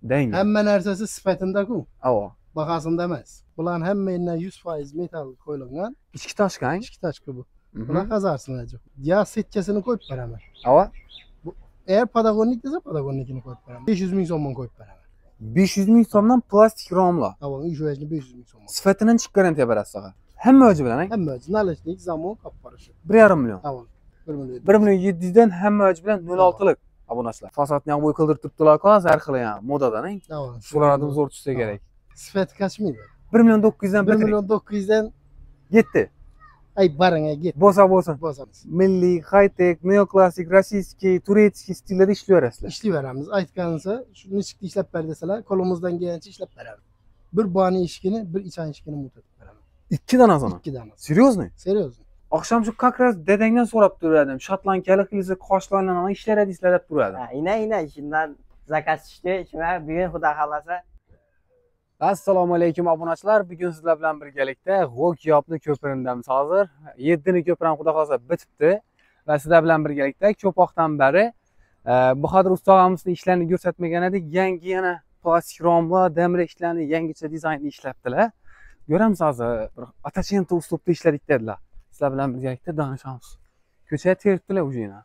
Denge. Hamma narsasi sifatida-ku. Avo. Bahasında emas. Bular hammadan 100% metal qo'yilgan. Ichki tashqang. Ichki tashqi bu. Bular qazarsini ajib. Ya setkasini qo'yib beraman. Avo. Eğer padagonnik desa padagonnikini qo'yib beraman. 500 ming so'mdan qo'yib beraman. 500 ming so'mdan plastik romlar. Avo, uy joyini 500 ming so'm. Sifatidan chiq garantiya berasiz saga. Hamma o'zi bilan, Hamma o'zi. Nalishnik, zamon, qapqarishi. 1,5 million. Avo. 1 million. 1 million 700 dan hamma o'zi bilan 06lik obunachilar. Fasadni ham bo'y qildirib turibdilar, hozir har xil ham modadan, Avo. shulardan zo'r tushsa kerak. Sifati kaçmaydi. 1 million 900 dan 1 million 900'dan yetti. ay baranga git. Bo'lsa. Bosamiz. Milliy, high-tech, neoklasik, rossiyskiy, turetskiy stillarda ishlayverasizlar. İşleyveramiz. Aytgansa, shuni chiqdi ishlab ber desalar, qo'limizdan kelgancha ishlab beramiz. Bir bani eshigini, bir ichan eshigini mutatib beraman. 2 danasini. 2 dana. Серьезно? Seriozmi? Oqshom shu как раз dadangdan so'rab turardim. Shotlandiyalik qilsa qoshlarni ishlar edingizlar deb turardim. Ina shundan zakaz tushdi. Shuna bugun xudo xolasa. Assalomu alaykum obunachilar. Bugun sizlar bilan birgalikda G'okyobni ko'pirindamiz hozir. 7ni ko'pir ham xudo xolasa bitibdi va sizlar bilan birgalikda ko'p vaqtdan beri Bahodir ustag'amizning ishlarini ko'rsatmagan edik. Yangi yana plastik romlar, demir ishlarni yangicha dizaynni ishlabdilar. Ko'ramiz hozir bir atachenta uslubda ishladik dedilar. Sizlar bilan birgalikda danishamiz. Ko'chaga teribdilar ujina.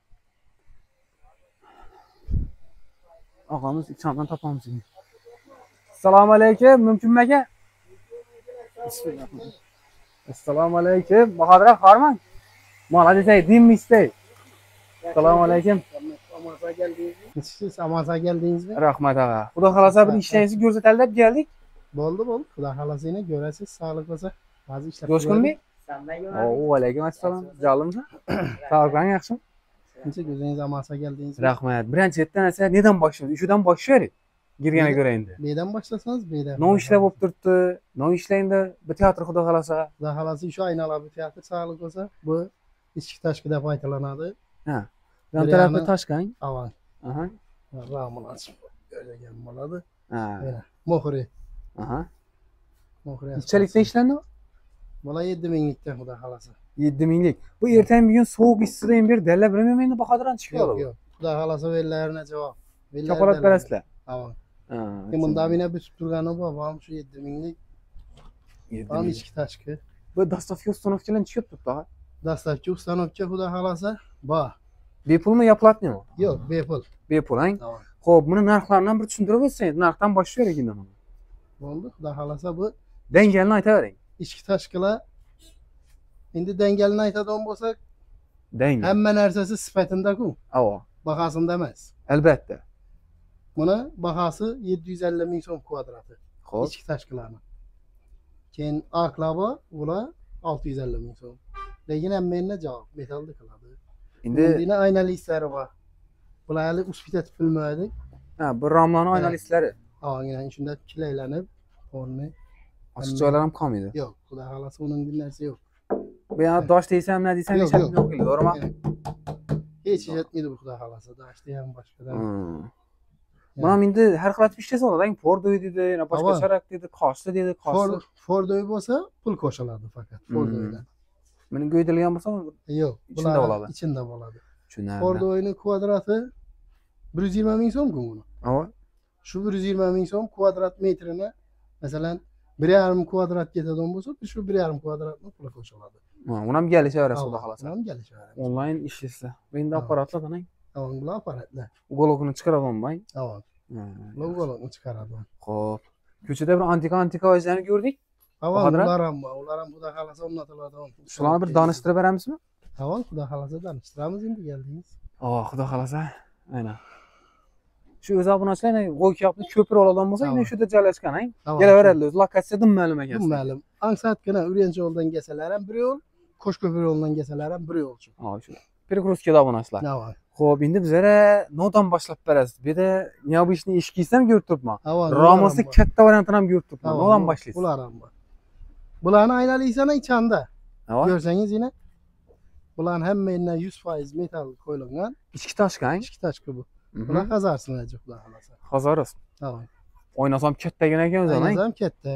Og'amiz ichondan topamiz. Assalomu alaykum, mumkinmi aka? Assalomu alaykum. Bahodir aka, xorman? Молодец, dinmisiz. Assalomu alaykum. Amansa geldingizmi? Siz amansa geldingizmi? Rahmat aka. Xudo xolasa bir ishlaringizni ko'rsataylik deb keldik. Bo'ldi. Xudo xolasini ko'rasiz, sog'lik bo'lsa, hozir ishlab. Jo'shqinmi? Sandan Oo, alaykum assalom. Jolimsiz? Sog'liqing yaxshimi? Shuncha o'zingiz amansa geldingizmi? Rahmat. Birinchi yerdan esa nedan boshlaymiz? Shudan boshlaylik. Girganga ko'ra endi. Beydan boshlasangiz, beydan. No ishlab bo'lib turibdi. No ishlaydi. Bir teatr xudo xolasa. Xudo xolasa shu aynalar bu teatr sog'lik bo'lsa, bu ichki tashqi deb aytilanadi. Ha. Yan tarafda tashqang. Avan. Aha. Ramini ochib bergan bo'ladi. Ha. Mana mohri. Aha. Mohri. Nechalikda ishlandi? Bola 7 minglikdan xudo xolasa. 7 minglik. Bu ertaga bugun sovuq issiqdan bir dalla bilmayman endi Bahodirdan chiqib qoladi. Yo'q. Xudo xolasa vellarini javob. Kapolat berasizlar. Avan. Ha. Bunda mina bitib turgani bu, ham shu 7 minglik. Ham ichki tashqi. Bu dostavka uстановкадан chiqib turibdi. Dastlabki uстановка xudo xolasa bor. Bepulmi yo platnimi? Yo'q, bepul. Bepul, ha? Tamam. Xo'p, buni narxlaridan bir tushuntirib o'tsangiz, narxdan boshlaylik endi buni. Bo'ldi, xudo xolasa bu Dangalni aytavering. ichki tashqilar. Endi dangalni aytadigan bo'lsak, Dangal. hamma narsasi sifatida-ku. Avo. Bahasida emas. Albatta. Buni bahasi 750 ming so'm kvadrati. Xo'p. İchki tashqilarni. Keyin aklaba ular 650 ming so'm. Lekin hamma javob metalda qiladi. Endi Endi aynali ishlari bor. Bular hali uspitatib bilmadik. ha, bu romlarning oynaliklari. Aynan shunda kilaylanib, o'rni. Ochiq joylar ham qolmaydi. Yo'q, xudo xolasa uning bir narsa yo'q. Bu yana dosh desam, nima desam, Yo'q, hech yo'q. yo'q, to'g'rimi? Hech yetmaydi bu xudo xolasa. Dashti ham boshqadan. Mana endi har xil atib ishlasa bo'ladi. Fordoy dedi, yana boshqa Avo. charak dedi, qoshli dedi, qoshli. Fordoy bo'lsa, pul qo'shiladi faqat Fordoydan. Meni go'ydilgan bo'lsa, Yo'q, İçinde bo'ladi. İçinde bo'ladi. tushunarli. Fordoyning kvadrati 120 ming so'm-ku buni. Avo. Shu 120 ming so'm kvadrat metrini, masalan, 1,5 kvadrat ketadigan bo'lsa, shu 1,5 kvadratni puli qo'shiladi. Uni ham kelishaverasiz, xudo xolasa. Ham kelishaveradi. Onlayn ishlaysiz. Endi Avo. apparatlardan Tamam, bular apparatlar. uголокni chiqaramanman. Tamam. Logolarni chiqaradi. Xo'p. Ko'chada bir antika o'zlarini ko'rdik. Tamam, Bahodir ular ham bor. Ular ham xudo xolasa o'rnatiladi. Shularni bir danishtirib beramizmi? Tamam, xudo xolasa danishtiramiz endi keldingiz. Xudo xolasa. Aynan. Shu o'zi obunachilar G'okyobni ko'pir oladigan bo'lsa, endi shu yerda joylashgan, ha? Kelaveradi, o'zi lokatsiyadan ma'lum ekan. Ma'lum. Ansatgina Uryanch yo'ldan kelsalar ham bir yo'l, Qo'shko'pir yo'ldan kelsalar ham bir yo'l shu. Shu. Перекрусткада obunachilar. Navoiy. Xo'p, endi bizlar nodan boshlab berasiz. Bu yerda neobычный eshikni ham ko'rib turibman. Romosi katta variantini ham ko'rib turibman. Nodan boshlaysiz? Bular ham bor. Bularni aynalisana ichanda. Navoiy. Ko'rsangiz yana bularni hammadan 100% metal qo'yilgan. Ichki tashqang. Ichki tashqi bu. Bular qazarsini ajib xudo xolasa. Qazaros. Navoiy. Oynasi ham kattagina ekan o'zi, ha? Oynasi ham katta.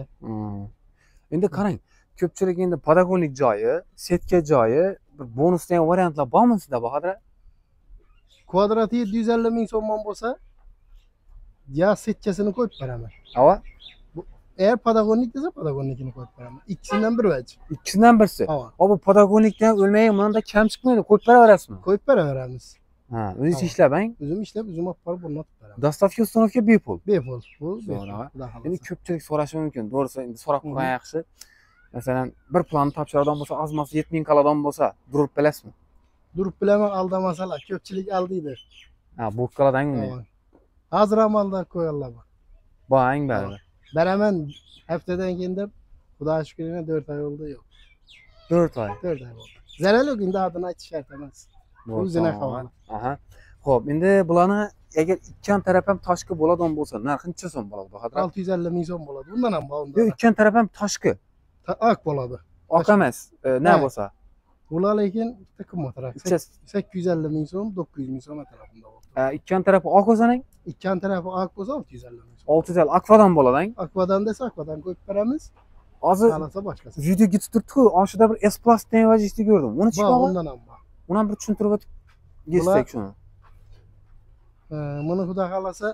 Endi qarang, ko'pchilik endi pedagoglik joyi, setka joyi, bir bonusdan variantlar bormi sizda, Bahodir? Kvadrati 750 ming so'mdan bo'lsa, Ya setkesini koyup beraber. Ava? Eğer Patagonik dese Patagonik'ini koyup beraber. İkisinden bir vecih. İkisinden birisi. Ava. O bu Patagonik'ten ölmeye bundan da kem çıkmaydı. Koyup verasmı? Koyup beraberimiz. Ha, özü Tamam. işle ben. Üzüm işlep, üzüm aparıp bunu atıp beraber. Dastavka ustanovka bepul. Bepul. Bu Sonra. bepul. Xudo xohlasa. Endi ko'pchilik so'rashi mumkin. To'g'risi endi so'rab Hı hı. qo'ygan yaxshi. Masalan, bir planni topshiradigan bo'lsa, azmasi 7000 qiladigan bo'lsa, durib bilasizmi? Durup bilemem aldamasalar. Köpçülük aldıydı. Ha, bu qiladigan uni. Tamam. Hazır amalda koyarlar bak. Bang baribir. Ben hemen haftadan kendi Xudo şükrüne 4 ay oldu yok. 4 oy. 4 ay oldu. Zarar yok indi adını aytish shart emas. O'zine havola. Aha. Xo'p, endi bularni agar ikkan taraf ham toshki bo'ladigan bo'lsa, narxi necha so'm bo'ladi bu xatir? 650 ming so'm bo'ladi. Bundan ham bor. Yo'q, ikkan taraf ham toshki. Ak bo'ladi. Oq emas, ne Ha. bo'lsa. Ular lekin qimmatroq. Necha? 850 ming so'm, 900 ming so'm atrofida bo'ldi. Ikkan tarafi oq bo'lsa-nang, Ikkan tarafi ak bo'lsa 650 ming so'm. 600 akvadan bo'ladi-ang. Akvadan desa akvadan qo'yib beramiz. Hozir Qalasa boshqasi. video ketib turibdi-ku, oshida bir S-Plus degan vajishni ko'rdim. Uni Bor, chiqadi. bundan ham bor. Uni ham bir tushuntirib o'tib geçsek shuni. Buni xudo xolasa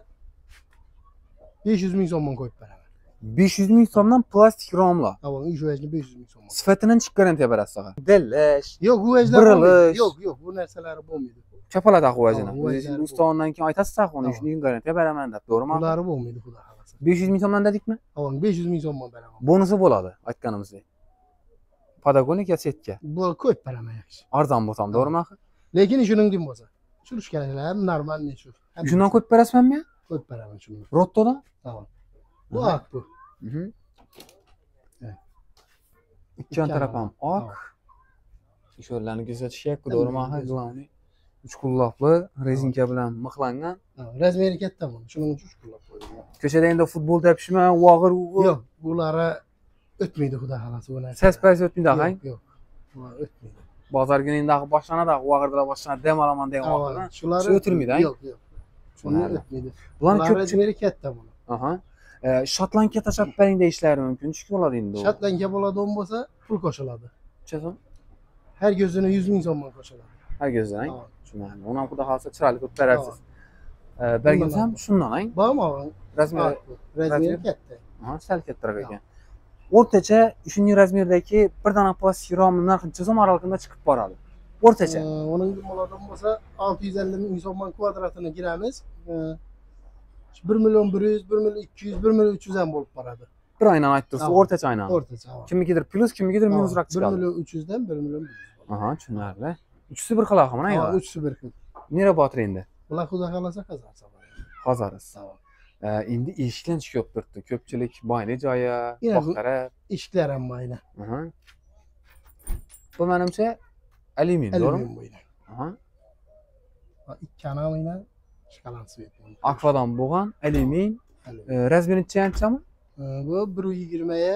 500 ming so'mdan qo'yib beraman. 500 ming so'mdan plastik romlar. Avval uy joyini 500 ming so'm. Sifatidan chiqib garantiya berasiz saga. Dillash, Yo'q, bu ejlar Birilish. yo'q, bu narsalari bo'lmaydi. kapalat ahvojini. Ha, huvajlari Ustondan keyin aytasiz uni Ha. shuni garantiya beraman deb, to'g'rimi? Buları bo'lmaydi xudo xolasa. 500 ming so'mdan dedikmi? Avval 500 ming so'mdan beraman. Bonusi bo'ladi, aytganimizdek. Patagonik ya setka. Bu qo'yib beraman yaxshi. Arzon bo'lsa ham, to'g'rimi? Lekin shuningdek bo'lsa, surish keraklar, normal ne shu. Shundan qo'yib berasizmi? qo'yib beraman shuni. Rottodan? Tamam. Bu Aha. ak bu. Mhm. Evet. İkkan İkkan taraf ham Tamam. oq. Sho'rlarni ko'rsatishyapti, Tamam, to'g'rimi? ko'rsat. Glavni. 3 qullobli rezinka bilan mixlangan. Razmeri katta bu. Shuning uchun qo'llab qo'ydim. Ko'chada endi futbol tepishma, og'ir o'g'ir. Yo'q, buları o'tmaydi xudo xolasa bu narsa. Ses paysi o'tmaydi, aqang. Yo'q. Bular o'tmaydi. Bozor kunida boshlanadi, og'irlar boshlanadi, dam olaman degan vaqtda. Shular Shu o'tirmaydi, a? Yo'q, yo'q. Shuni Mayli. o'tmaydi. Bularni Bular ko'p. razmeri katta bu. Aha. Shotlandga tashab bering deyishlari mumkin. Nechga bo'ladi endi u? Shotlandga bo'ladigan bo'lsa, pul qo'shiladi. Necha so'm? Her gözüne 100 ming so'mdan qo'shiladi. Hargizdan. Tamam. Tushunarli. Uni ham xudo xolsa chiroyli qilib berasiz. Belgisi ham shundan, ang. Bormi? Razmeri, Razmeri katta. aha, sal kattaroq ekan. O'rtacha shunday razmerdagi bir dona plastik romni narxi necha so'm oralig'ida chiqib boradi? O'rtacha. Onun bo'ladigan bo'lsa 650 ming so'mdan kvadratini giramiz. 1 milyon 100, 1 milyon 200, 1 milyon 300 ham bo'lib boradi. Bir aynan aytib tursiz, Tamam. o'rtacha aynan. O'rtacha. Kimnikidir plus, kimnikidir minusroq 1 chiqadi. milyon 300'dan 1 milyon 100. Aha, tushunarli. Uchisi bir xil axir, mana Tamam, yo. üçsü bir xil. Nera botir endi? Bular xudo xolasa qazarsa bo'ladi. Hoziriz. Tamam. Endi eshikdan chiqib turibdi. Ko'pchilik boyli joyi, Yine bu- oq taraf. Eshiklar ham mayli. Aha. Bu menimcha alyumin, to'g'rimi? Alyumin bo'yli. Aha. Va ikki anamina shkalan svet. Akvadan bo'lgan alyumin, razmeri necha-nechami? Bu 1.20'ye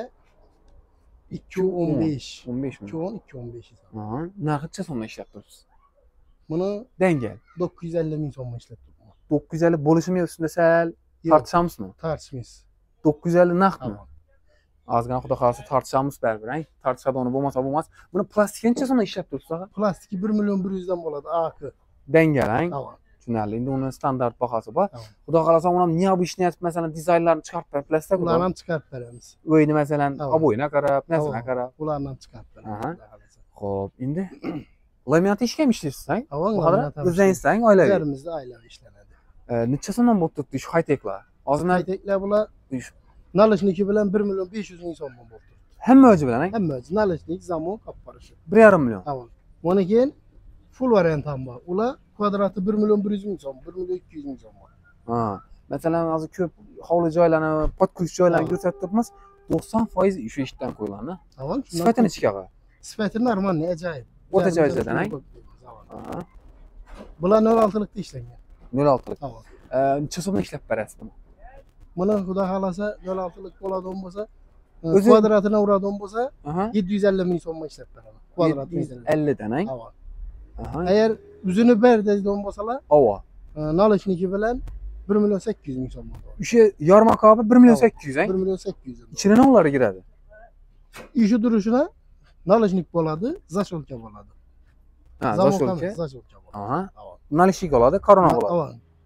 2.15. 15 mi? 2.10, 2.15. Aha. Narxi necha so'mdan ishlab turibsiz? Buni Dangal. 950 ming so'mga ishlab turibman. 950 bo'lishimi ustida sal Yo'q, tartışamizmi? tartishmaymiz. 950 naqdmi? Tamam. Ozgina xudo xolasa tartishamiz baribir, ang. Tartishadigan bo'lmasa bo'lmas. Buni plastikka necha so'mdan ishlab turibsiz? Plastiki 1 milyon 100 dan bo'ladi, akı. Dangal, ang. Tamam. Tushunarli. Endi uni standart bahasi bor. Tamam. Xudo xolasa uni ham необычный masalan dizaynlarni chiqarib berasizlar. Ularni ham chiqarib beramiz. O'yini masalan Tamam. oboyina qarab, narsana Tamam. qarab. Ularni ham chiqarib beramiz. Aha. Xudo xolasa. Xo'p, endi laminat ishga ham ishlaysiz, ang? Avval Bu qadar o'zingizdan oilaviy. Yerimizda oilaviy ishlanadi. Necha so'mdan bo'lib turibdi shu high-techlar? Hozir men Ayteklar bular Nalishnik bilan 1 milyon 500 ming so'mdan bo'ldi. hamma o'zi bilan, ang. Hamma nalishnik zamon olib borishi. 1,5 million. Avval. Buni keyin full variant ham bor. Ular kvadrati 1 milyon 100 ming so'm, 1 milyon 200 ming so'm bor. Ha. Masalan, hozir ko'p hovli joylarni, podkulish joylarni Ha. ko'rsatib turibmiz. 90% shu eshikdan qo'yiladi. Avval Sifati nechaga? Sifati normal, ajoyib. O'rtacha vaziyadan, ang. Avval. Bular 06'likda ishlangan. 06lik. Avval. Necha so'mdan ishlab berasiz buni? Buni xudo xolasa 06'lik bo'ladigan bo'lsa, O'zi- kvadratini uradigan bo'lsa, Aha. 750 ming so'mga ishlab beraman. Kvadratini. 750 dan, ang. Avval. Aha. Agar o'zini ber deydigan bo'lsalar, Ova. nalishniki bilan 1 milyon 800 ming so'm bo'ladi. O'sha yorma kabi 1 million Tamam. 800, ang. 1 milyon 800 ming. Ichida nimalar kiradi? İşi duruşuna nalishnik bo'ladi, zasholka bo'ladi. Ha, Zamok zasholka. emas, zasholka bo'ladi. Aha. Avval. Nalishik oladi, korona oladi. Avval.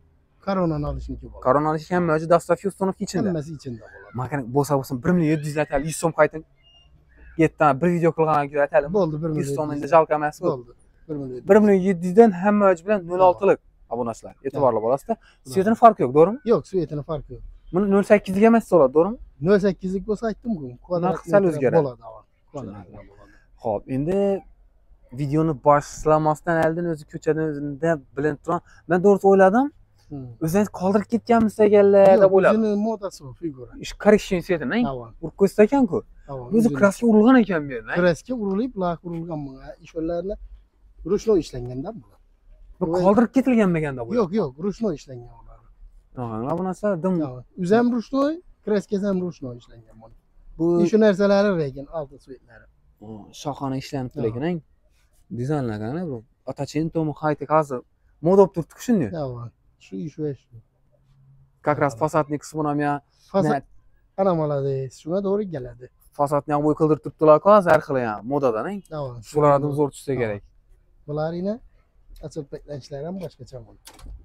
Koronanı alışniki bo'ladi. Korona ish ham mavjud, Dastafi Ustonovning ichida. Hammasi ichida bo'ladi. Makana bo'lsa 1 million 700 aytaylik, 100 so'm qayting. Yetdan bir video qilgandan keyin aytaylik. Bo'ldi 1 100 million. so'm endi jalq emas bu. Bo'ldi. 1 million. 1 million 700 dan hamma mavjud bilan 06lik obunachilar. E'tiborli bo'lasizda. Svetini farqi yo'q, to'g'rimi? Yo'q, svetini farqi yo'q. Buni 08lik emas bo'ladi, to'g'rimi? 08lik bo'lsa aytdim-ku, kvadrat sal o'zgaradi. bo'ladi. Kvadrat bo'ladi. Xo'p, endi videoni boshlamasdan oldin o'zi ko'chadan o'zimda bilinib turgan. Men to'g'risi o'yladim, o'zingiz qoldirib ketganmisiz ekanlar deb o'yladim. O'zini modasi bu figura. Ish correction svetini, Avval. urib qo'ysa ekan-ku. O'zi kraska urilgan ekan bu yerda. Kraska urilib, lak urilgan bunga. Ishlarni ruchnoy ishlangan-da bu. Bu qoldirib ketilganmaganda bu. Yo'q, yo'q, ruchnoy ishlangan ular. Ha, bu narsa dim. O'zam ruchnoy, kraskasi ham ruchnoy ishlangan bu. Bu Shu narsalari lekin olti svetlari. shohona ishlanib lekin dizaynlagan bu. Atachento high-tech hozir moda bo'lib turibdi shunday. Avval. Shu ish va shu. Как раз fasadni qismini ham ya Fasad ana молодец, shunga to'g'ri keladi. fasadni ham bo'y qildirib turibdilar-ku, har xil ham modadan. Avval. Shulardan zo'r tushsa kerak. Bularni açıp beklençler ham boshqacha bo'ladi.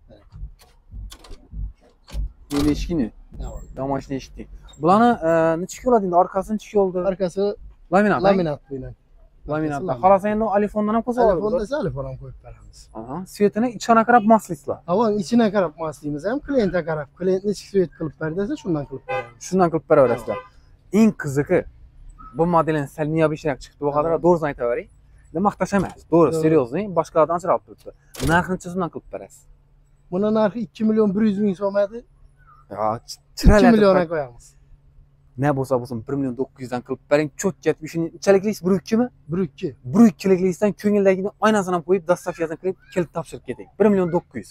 Bu eshikni, Avval. damashni eshikni. Bularni necha yo'ladi endi, orqasini necha yo'ldi? Arkası Laminat. laminat bilan. Laminatda. Xolos endi iPhone'dan ham qo'ysa bo'ladi. Telefonda esa telefon ham qo'yib beramiz. Aha, svetini ichana qarab moslaysizlar. Avval ichine qarab moslaymiz ham, klientga qarab. Klient nechta svet qilib ber desa, shundan qilib beramiz. Shundan qilib beraverasizlar. Eng qiziqi bu modelning sal niyobiroq chiqdi. Bu qadar to'g'risini aytaveray. Maqtash emas. To'g'ri, seryozni, boshqalardan ajralib turibdi. Narxini shundan qilib berasiz. Buni narxi 2 million 100 ming so'm edi. Ya, 2 millionga qo'yamiz. Ne bo'lsa bo'lsin 1 million 900 dan qilib bering. Cho'tkat ishini inchaliklis 1-2mi? 1-2. 1-2liklisdan ko'ngildagini oynasini ham qo'yib, dastavkasini qilib, kelib topshirib keting. 1 million 900.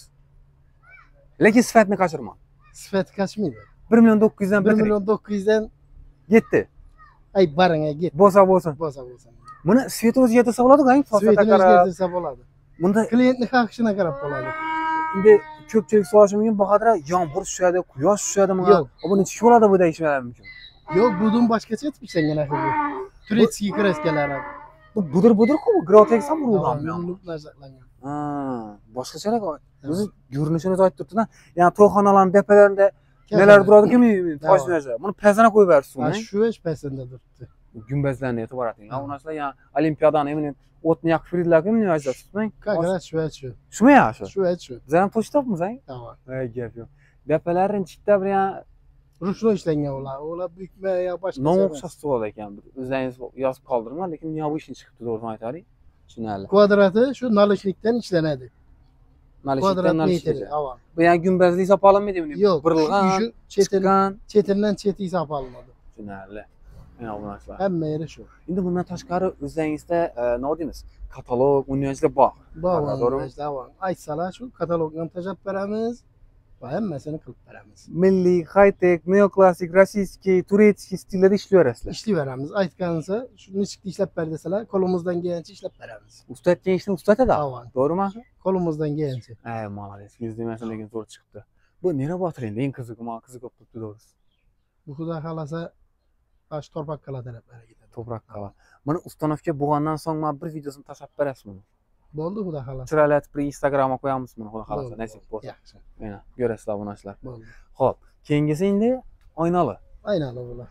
Lekin sifatni qochirmang. Sifat kaçmaydi. 1 million 900 dan 1 million 900 dan yetdi. ay baring ay git. Bo'lsa bo'lsin. Bo'lsa bo'lsin. Buni svet o'zgartirsa bo'ladi-ku, Svetini o'zgartirsa bo'ladi. Bunda Klientning xohishina qarab bo'ladi. endi ko'pchilik so'rashi mumkin, bu qadar yomg'ir tushadi, quyosh tushadi, mana Yo'q. buni necha bo'ladi bu deyishmalar mumkin. Yo'q, budun boshqacha etib ishlangan axir bu. Turetskiy kraskalar. Bu budir-budir-ku, bu Grotex ham urilganmi? Urinib nazarlangan. Ha, boshqacharoq. O'zi ko'rinishini aytib turibdi-da. Ya'ni to'yxonalarning tepalarida nelar turadi-ku, toshlarga. Buni pazana qo'yib bersiz Ha, uni. shu ish pasanda turibdi. Gumbazlarni e'tibor eting. Ha, u narsalar ya Olimpiadani emin o'tni yoqib yuringlar-ku, meni ajratib tutmang. Как shu. Shumi ya shu? Shu. Biz ham pochtapmiz, ha? Tamam. Voy, gap yo'q. Depalarini chiqda bir ya Ruchnoy ishlangan ular. Ular buyukma yo boshqa. nom o'xshash bo'ladi ekan. O'zingiz yozib qoldirmang, lekin niyo bu ishni chiqibdi, to'g'risini aytaylik. Tushunarli. Kvadrati shu nalishlikdan ishlanadi. Kvadrat Kvadrat metri. metri. Avval. Bu yani gumbazli hisob olinmaydi buni. Yo'q, Birilgan, shu chiqqan. chetidan cheti hisob olinadi. Tushunarli. Mana bu narsalar. Hamma yeri shu. Endi bundan tashqari o'zingizda nima deymiz? Katalog, universitet bor. To'g'rimi? Aytsalar shu katalogni ham tashab beramiz va hammasini qilib beramiz. Milliy, high-tech, neoklassik, rossiyskiy, turetskiy stillarda ishlayverasizlar. Ishlayib beramiz. Aytgansa, shu nechta ishlab ber desalar, qo'limizdan kelgancha ishlab beramiz. Usta aytgan ishni usta aytadi. Avval. To'g'rimi? Qo'limizdan kelgancha. Ay, молодец. Yuz demasin, lekin to'g'ri chiqibdi. Bu nera botir endi? Eng qiziqi, menga qiziqib turibdi to'g'risi. Bu xudo xolasa tosh torpaq qala taraflariga ketadi. Toprak qala. Mana ustanovga bo'lgandan so'ng men bir videosini tashlab berasiz buni. Bo'ldi xudo xolasa. Chiroylatib Instagramga qo'yamiz buni, xudo xolasa, Bo'ldi, nasib bo'lsa. Yaxshi. Mana ko'rasizlar bu narsalar. Bo'ldi. Xo'p, keyingisi endi oynali. Aynali bular.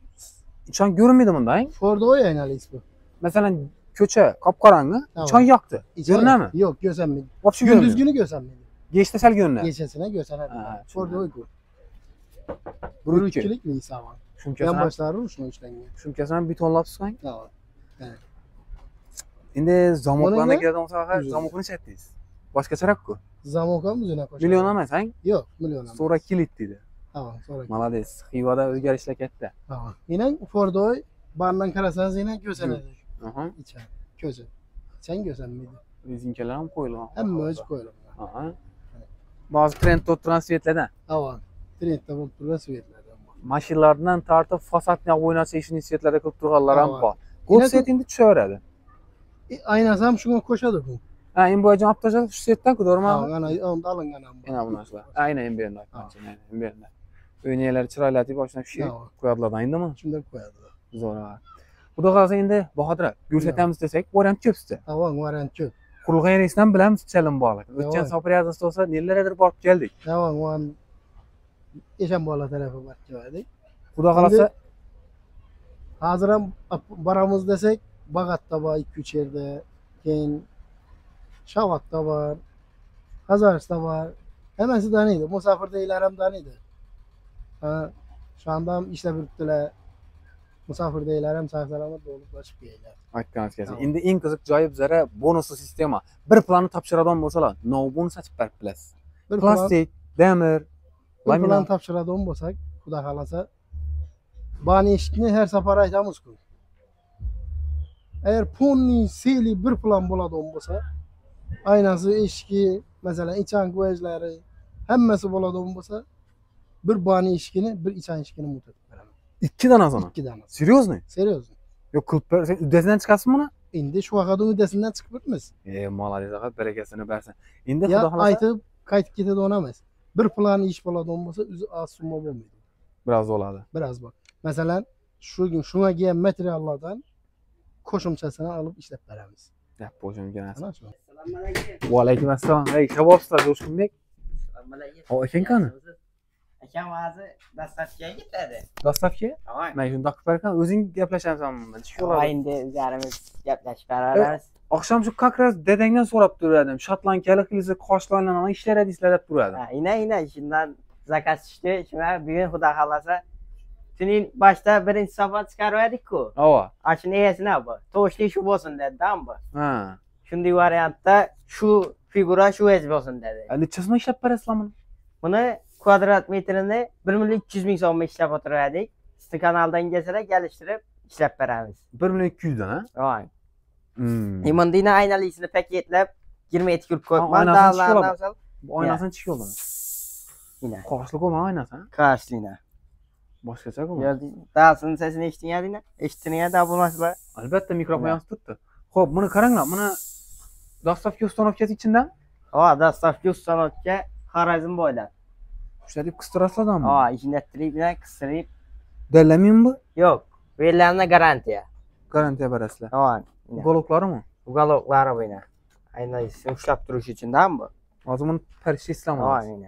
Ichon ko'rinmaydi bunda, ha? Fordoy aynalisi bu. Masalan, ko'cha qop-qorong'i, Tamam. ichon yoqdi. Ko'rinami? Yo'q, ko'rsanmaydi. Вообще ko'rinmaydi. Gündüzgünü göstermedi. Geçte sal ko'rinadi. Geçesine göstermedi. Ha, Fordoy bu. Burukki. Burukkilik neyse ama. Yan Shumkasini başları uçma işlengen. shumkasini betonlab chiqing. Tamam. Endi zamoklarga Bunga keladigan bo'lsa, yuz. zamokni chatdingiz. Boshqacharoq-ku. Zamoka müzüne koşar. Million emas, ha? Yok, milyon emas. Sonra kilit dedi. Tamam, sonra. Молодец. Xivada o'zgarishlar katta. Tamam. Yine Fordoy bardan karasanız yine göstermedi. Aha. İçen. Gözü. Sen göstermedi. Rezinkalar ham qo'yilgan. Hem öz koyalım. Aha. Ba'zi trend transvetlardan Tamam. Trendde bu turda svetlerden bak. mashinalardan tortib fasadni o'ynacha ishini svetlarda qilib turganlar ham Tamam. bor. Ko'p Yine- svet endi tushaveradi. Aynası hem şuna koşadı bu. Ha, endi bu javob tashab shu svetdan-ku, to'g'rimi? Tamam, ana onda alıngan ama. Mana bu narsalar. Aynan endi endi aytmoqchi, endi endi. O'ynalar chiroylatib boshdan shu Tamam. qo'yadilar endimi? Şunda koyadı. Zo'r. Xudo xolasa endi Bahodir ko'rsatamiz desak, variant ko'p sizda. Tamam, variant ko'p. Qurulgan yerisidan bilamiz Chalim bog'lik. O'tgan Yo'q. safar yazda olsa nelardir borib keldik. Tamam, o an Eşenbola tarafı var geldik. Xudo xolasa Hazır ham baramiz desek, Bag'atda var 2-3 yerde, keyin Shavotda var, Qazarisda var. Hammasi taniydi. Musofirdaylar ham taniydi. Ha, şu anda ham ishlab yuribdilar. Musofirdaylar ham sog'-salomat bo'lib keldilar. aytganingiz kelsin. Tamam. Endi eng qiziq joyi bizlara bonusli sistema. Bir planni topshiradigan bo'lsalar, no bonus ochib berib bilasiz. Bir Plastik, demir, bir plan laminat. topshiradigan bo'lsak, Xudo xolasa, bani eshikni har safar aytamiz-ku. Eğer ponni seli bir plan bo'ladigan bo'lsa, aynasi, eshigi, masalan, ichan ko'yajlari hammasi bo'ladigan bo'lsa, bir bani eshigini, bir ichan eshigini muddatib beraman. Ikki danasini. 2 dana. Seryozni? Серьезно. Yo'q, qilib bersan, uddasidan chiqasizmi buni? Endi shu vaqtda uddasidan chiqib o'tmiz. Молодец, axir barakasini bersin. Endi Ya Xudo xolasa aytib qaytib ketadigan emas. Bir plan ish bo'ladigan bo'lsa, o'zi az summa bo'lmaydi. biroz bo'ladi. Biraz bor. Masalan, shu gün shunga kelgan materiallardan qo'shimchasini olib ishlab beramiz. Gap bo'shimgan. Ana shu. Assalomu alaykum. Va alaykum assalom. Hey, shabobsizlar, Jo'shqinbek. Assalomu alaykum. Ho, akang qani? Akam hozir dastlabkiga ketadi. Dastlabki? Voy. Men shundoq qilib berkan, o'zing gaplashamsan bundan. Voy, Tushiradi. endi o'zlarimiz gaplashib beramiz. Oqshom shu как раз dedangdan so'rab turadim. Shotlankiyalik qilsa qoshlarni ishlar deysizlar deb turadi. Ha, ina shundan zakaz tushdi. Shuna bugun Xudo xolasa tuning boshda birinchi safar chiqardik-ku. Ava. Ashuni esina bu. To'shli shu bo'lsin dedi-dan bu. Ha. Shunday variantda shu figura shu ez bo'lsin dedi. Nechasini ishlab berasizlar buni? Buni kvadrat metrini 1.200.000 so'mga ishlab o'tirdik. Sizni kanaldan kelsalar kelishtirib ishlab beramiz. 1.200 dan, ha? Voy. Hmm. Imondina aynalisini paketlab 27 kurib qo'yibman. oynasini Dalalarni chiqarib. asal. Bu oynasini chiqib yo'ldan. Ina. Qoshli ko'ma oynasi, ha? Qarshilina. Boshqacha-ku. Dalsini sesini eshitdingizmi? Eshitdingizmi bo'lmaslar? Albatta mikrofon yonib turibdi. Xo'p, buni qaranglar. Buni dostavka ustanovkasi ichida Ha, dostavka ustanovka Xorazm bo'ylab. shular deb qistirasizlarmi? Ha, ishlattirib bilan qistirib. Dalaminmi bu? Yo'q, verilarni garantiya. Garantiya berasizlar. Ha, Uголокlarimi? uголоклari bu ina. Aynalisini ushlab turish uchundan bu. Hozir buni parcha islamoq. Ha, ina.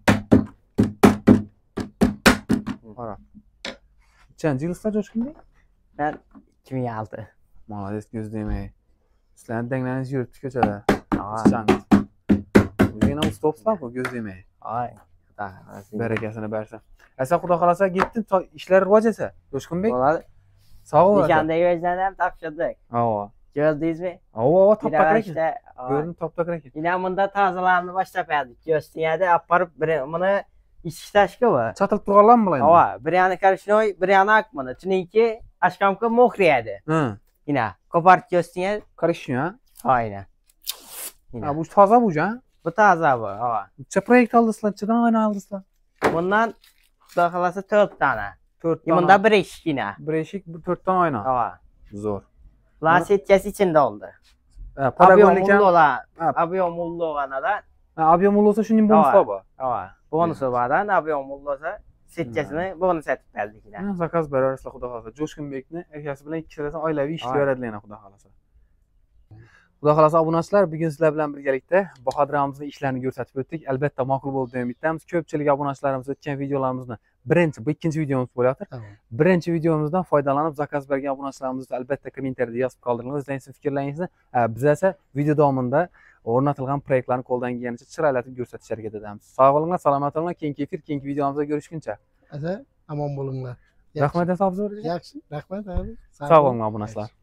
Qara. Qancha yillar Jo'shqinbek? Ben 2006. Молодец, ko'z demay. Sizlarni danglaringiz yuribdi ko'chada. Ha, Changiz. O'zingizam ustopsizlar bu ko'z demay. ay. Xudo xolasa. Barakasini bersin. Asa Xudo xolasa ketdi, ishlar rivoj esa. Jo'shqinbek, Bo'ladi. sog' bo'l. Nishondagi vajdan ham topshirdik. Ava. Ko'rdingizmi? Ava, top-takrak. Viravashda, Ko'rdim, top-takrak. ina bunda tozalarni boshlab berdik. Go'stingada olib borib, buni ichki tashki bu. Chatilib turganlarmi bular endi? Ava, bir yana korishnoy, bir yana akmini. Tuniki ashkamka mo'xriyadi. Ha. Ina, ko'parib go'stinga. Qarashni, ha? Ha, ina. Ha, bu toza bu ja. Bu toza bu. Ha. Necha proyekt oldingizlar, nechadan oyna oldingizlar? Bundan Xudo xolasa 4 dona. 4 Bunda bir eshikina. bir eshik, 4 ta oyna. Ha. Zo'r. Lasetkasi ichida oldi. Paragonlik ham. Ha. Объемулlo bo'lganada. Объем bo'lsa shuning bonusi bor. Ha. Bonusi bordan объемулlosa setkasini bonus etib berdik. Zakaz berasizlar Xudo xolasa. Jo'shqinbekni akasi bilan ikkilasidan oilaviy ish qilaveradilar Xudo xolasa. Xudo xolasa obunachilar, bugun sizlar bilan birgalikda Bahodiramizni ishlarini ko'rsatib o'tdik. Albatta ma'qul bo'ldi deb umidamiz. Ko'pchilik obunachilarimiz o'tgan videolarimizni bu ikkinchi videomiz bo'layotir. Birinchi videomizdan foydalanib zakaz bergan obunachilarimiz albatta kommentariyada yozib qoldiringlar. O'zlaringizni fikrlaringizni. Biz esa video davomida o'rnatilgan proyektlarni qo'ldan kelganicha chiroylatib ko'rsatishga harakat etamiz. Sog' bo'linglar, salomat bo'linglar. Keyingi efir, keyingi videomizda ko'rishguncha. Asa, amon bo'linglar. Rahmat, Asabzor. Yaxshi, rahmat abi. Sog' bo'linglar obunachilar.